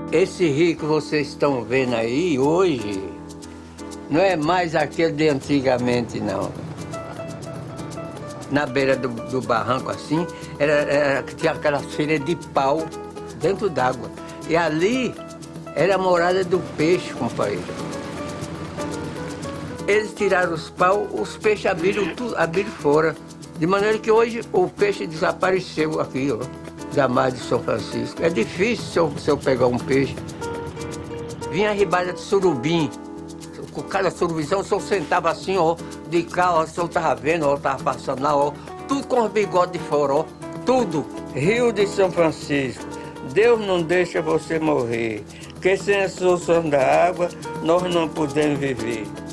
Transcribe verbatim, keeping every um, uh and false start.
Esse rio que vocês estão vendo aí hoje não é mais aquele de antigamente, não. Na beira do, do barranco assim, era, era, tinha aquelas feiras de pau dentro d'água. E ali era a morada do peixe, companheiro. Eles tiraram os pau, os peixes abriram, tudo, abriram fora. De maneira que hoje o peixe desapareceu aqui, ó, da mar de São Francisco. É difícil se eu, se eu pegar um peixe. Vinha a ribada de surubim. Com cada surubizão, se eu sentava assim, ó, de cá, ó, se eu tava vendo, ó, tava passando lá, ó, tudo com os bigodes de fora, ó, tudo. Rio de São Francisco, Deus não deixa você morrer, porque sem a solução da água, nós não podemos viver.